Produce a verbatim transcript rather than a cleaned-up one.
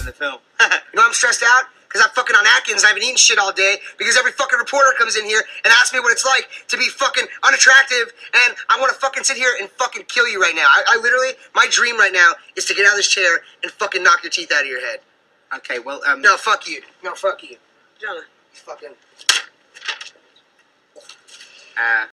the film. You know I'm stressed out? Because I'm fucking on Atkins, I haven't eaten shit all day, because every fucking reporter comes in here and asks me what it's like to be fucking unattractive, and I want to fucking sit here and fucking kill you right now. I, I literally, my dream right now is to get out of this chair and fucking knock your teeth out of your head. Okay, well, um... No, fuck you. No, fuck you. John, fucking... Uh...